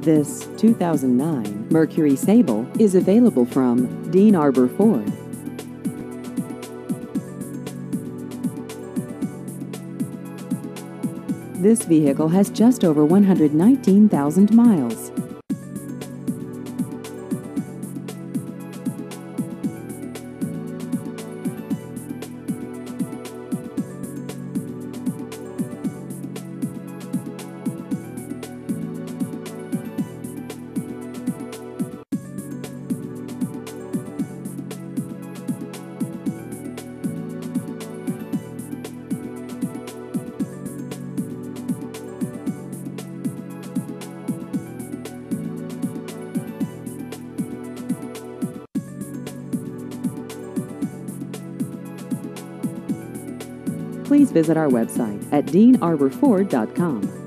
This 2009 Mercury Sable is available from Dean Arbour Ford. This vehicle has just over 119,000 miles. Please visit our website at deanarbourford.com.